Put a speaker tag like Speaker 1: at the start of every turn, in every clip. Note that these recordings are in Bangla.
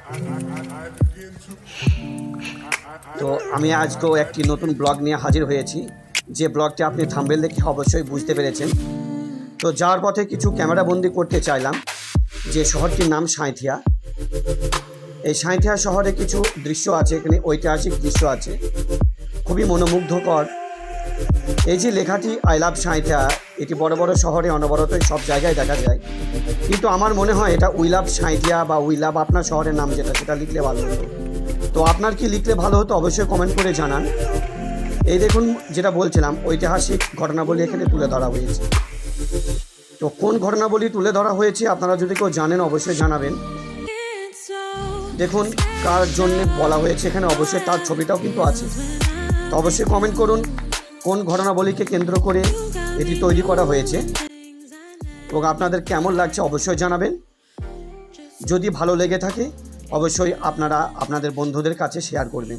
Speaker 1: তো আমি আজকেও একটি নতুন ব্লগ নিয়ে হাজির হয়েছি, যে ব্লগটি আপনি থাম্বনেল দেখে অবশ্যই বুঝতে পেরেছেন। তো যাওয়ার পথে কিছু ক্যামেরা বন্দি করতে চাইলাম, যে শহরটির নাম সাঁইথিয়া। এই সাঁইথিয়া শহরে কিছু দৃশ্য আছে, এখানে ঐতিহাসিক দৃশ্য আছে, খুবই মনোমুগ্ধকর। এই যে লেখাটি আই লাভ সাঁইথিয়া, এটি বড় বড় শহরে অনবরতই সব জায়গায় দেখা যায়, কিন্তু আমার মনে হয় এটা উই লাভ সাঁইথিয়া বা উই লাভ আপনার শহরের নাম যেটা, সেটা লিখলে ভালো হতো। তো আপনার কি লিখলে ভালো হতো অবশ্যই কমেন্ট করে জানান। এই দেখুন, যেটা বলছিলাম, ঐতিহাসিক ঘটনাবলী এখানে তুলে ধরা হয়েছে। তো কোন ঘটনাবলী তুলে ধরা হয়েছে আপনারা যদি কেউ জানেন অবশ্যই জানাবেন। দেখুন কার জন্য বলা হয়েছে এখানে, অবশ্যই তার ছবিটাও কিন্তু আছে। তো অবশ্যই কমেন্ট করুন কোন ঘটনাবলীকে কেন্দ্র করে এটি তৈরি করা হয়েছে এবং আপনাদের কেমন লাগছে অবশ্যই জানাবেন। যদি ভালো লেগে থাকে অবশ্যই আপনারা আপনাদের বন্ধুদের কাছে শেয়ার করবেন।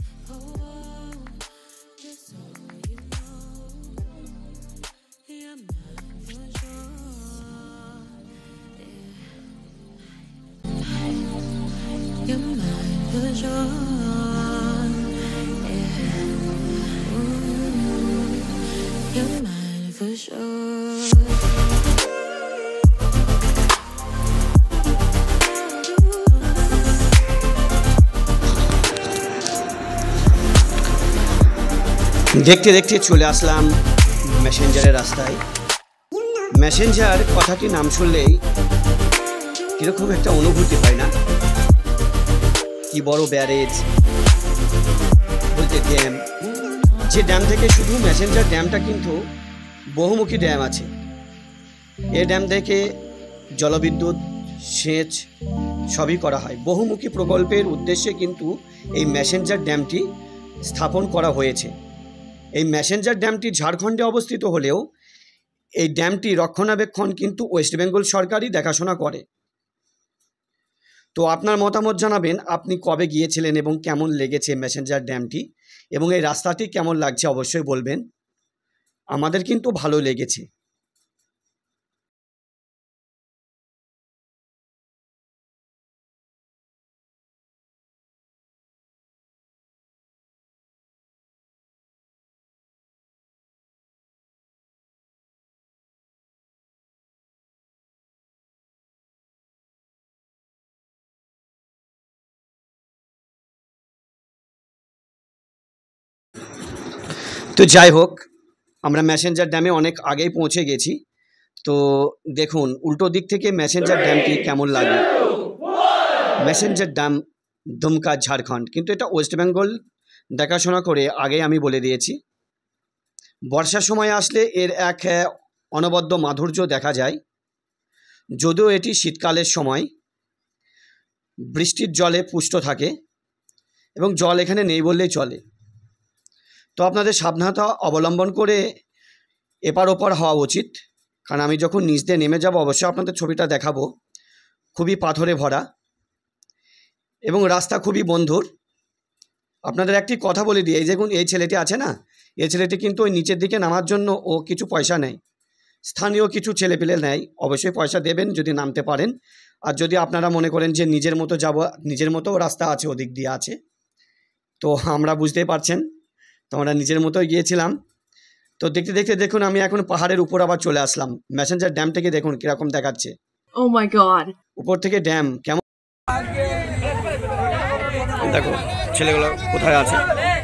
Speaker 1: দেখতে দেখতে চলে আসলাম মেসেঞ্জারের রাস্তায়। মেসেঞ্জার কথাটি নাম শুনলেই কিরকম একটা অনুভূতি হয় না? কি বড় ব্যারেজ বলতে ড্যাম, যে ড্যাম থেকে শুধু মেসেঞ্জার ড্যামটা কিন্তু বহুমুখী ড্যাম আছে। এই ড্যাম থেকে জলবিদ্যুৎ, সেচ সবই করা হয়। বহুমুখী প্রকল্পের উদ্দেশ্যে কিন্তু এই মেসেঞ্জার ড্যামটি স্থাপন করা হয়েছে। এই মেসেঞ্জার ড্যামটি ঝাড়খণ্ডে অবস্থিত হলেও এই ড্যামটি রক্ষণাবেক্ষণ কিন্তু ওয়েস্ট বেঙ্গল সরকারই দেখাশোনা করে। তো আপনার মতামত জানাবেন, আপনি কবে গিয়েছিলেন এবং কেমন লেগেছে মেসেঞ্জার ড্যামটি, এবং এই রাস্তাটি কেমন লাগছে অবশ্যই বলবেন। আমাদের কিন্তু ভালো লেগেছে। তো যাই হোক, আমরা মেসেঞ্জার ড্যামে অনেক আগেই পৌঁছে গেছি। তো দেখুন উল্টো দিক থেকে মেসেঞ্জার ড্যামটি কেমন লাগে। মেসেঞ্জার ড্যাম দুমকা ঝাড়খণ্ড, কিন্তু এটা ওয়েস্ট বেঙ্গল দেখাশোনা করে আগেই আমি বলে দিয়েছি। বর্ষার সময় আসলে এর এক অনবদ্য মাধুর্য দেখা যায়, যদিও এটি শীতকালের সময় বৃষ্টির জলে পুষ্ট থাকে এবং জল এখানে নেই বললেই চলে। তো আপনাদের সাবধানতা অবলম্বন করে এপার ওপার হওয়া উচিত, কারণ আমি যখন নিচ দিয়ে নেমে যাব অবশ্যই আপনাদের ছবিটা দেখাবো। খুবই পাথরে ভরা এবং রাস্তা খুবই বন্ধুর। আপনাদের একটি কথা বলে দিই, এই দেখুন এই ছেলেটি আছে না, এই ছেলেটি কিন্তু ওই নিচের দিকে নামার জন্য ও কিছু পয়সা নেয়। স্থানীয় কিছু ছেলেপেলে নেয়, অবশ্যই পয়সা দেবেন যদি নামতে পারেন। আর যদি আপনারা মনে করেন যে নিজের মতো যাব, নিজের মতো রাস্তা আছে, ওদিক দিয়ে আছে। তো আমরা বুঝতেই পারছেন, তো আমরা নিজের মতোই গিয়েছিলাম। তো দেখতে দেখতে দেখুন আমি এখন পাহাড়ের উপর আবার চলে আসলাম। মেসেঞ্জার ড্যাম থেকে দেখুন কিরকম দেখাচ্ছে।
Speaker 2: Oh my god.
Speaker 1: উপর থেকে ড্যাম কেমন দেখো, ছেলেগুলো কোথায় আছে।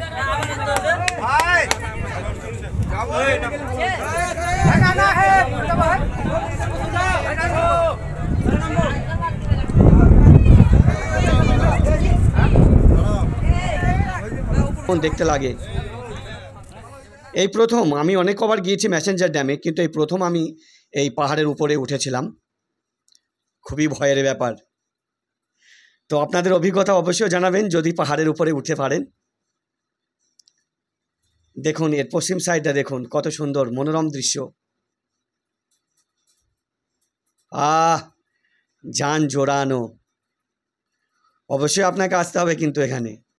Speaker 1: দেখতে লাগে। এই প্রথম, আমি অনেক কবার গিয়েছি মেসেঞ্জার ড্যামে, কিন্তু এই প্রথম আমি এই পাহাড়ের উপরে উঠেছিলাম। খুবই ভয়ের ব্যাপার। তো আপনাদের অভিজ্ঞতা অবশ্যই জানাবেন যদি পাহাড়ের উপরে উঠতে পারেন। দেখুন এর পশ্চিম সাইডটা দেখুন কত সুন্দর মনোরম দৃশ্য। জান জোড়ানো। অবশ্যই আপনাকে আসতে হবে কিন্তু এখানে।